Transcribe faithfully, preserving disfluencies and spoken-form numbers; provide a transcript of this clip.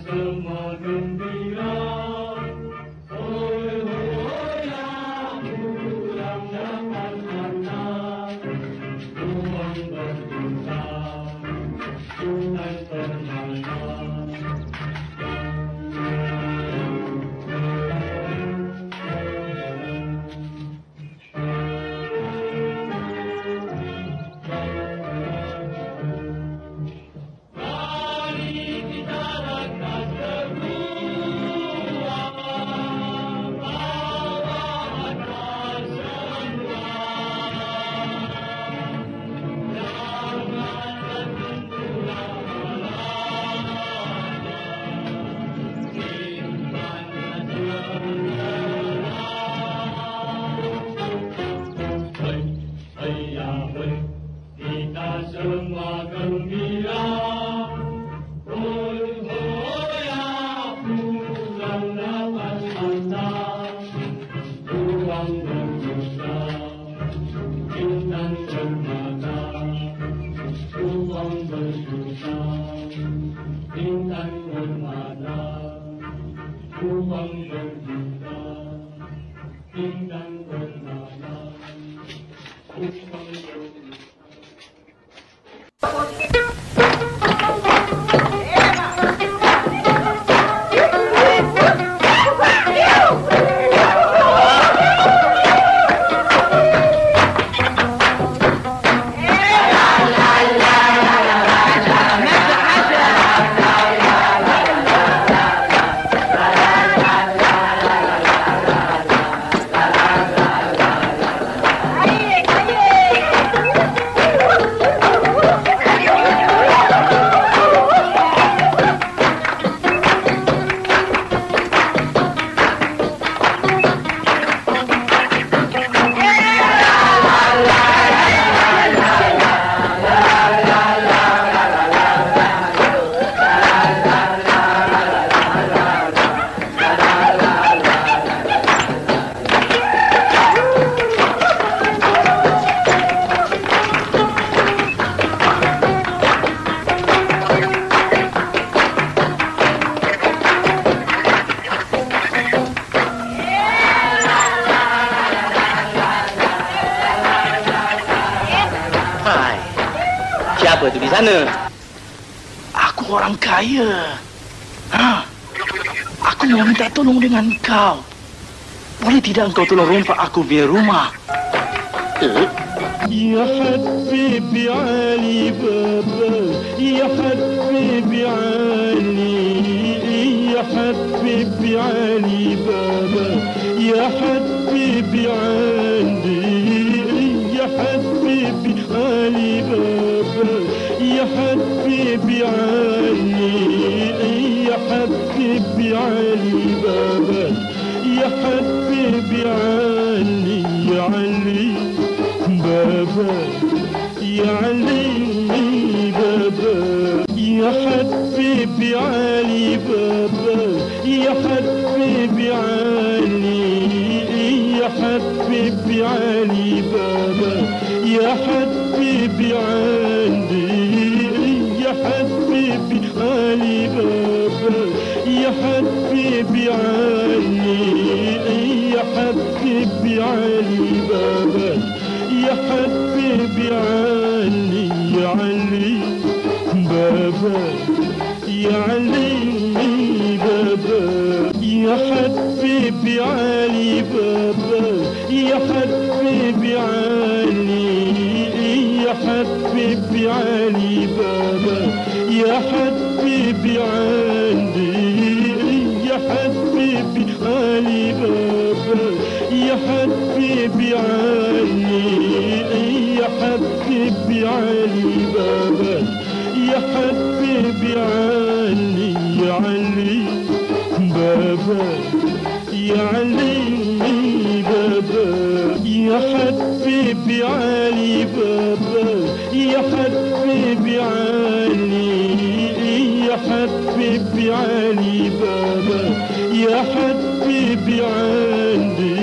Siapa tu di sana? Aku orang kaya. Ha? Aku mau minta tolong dengan kau. Boleh tidak engkau tolong rompak aku punya rumah? Eh? يا حبيبي علي بابا يا حبيبي علي يا حبيبي علي بابا يا حبيبي علي يا حبيبي علي بابا يا حبيبي علي يا حبيبي علي بابا يا حبيبي علي يا علي بابا يا علي بابا يا حبيبي علي بابا يا حبيبي علي يا حبيبي علي بابا يا حبيبي علي يا حبيبي علي بابا يا حبيبي علي يا حبيبي علي بابا يا حبيبي علي يا علي بابا يا علي بابا يا حبيبي علي بابا يا حبيبي علي يا حبيبي علي بابا يا حبيبي علي يا حبيبي علي بابا يا حبيبي علي يا حبيبي علي بابا يا حبيبي علي يا علي بابا يا علي بابا يا حبيبي علي بابا يا حبيبي علي يا حبيبي علي بابا يا حبيبي علي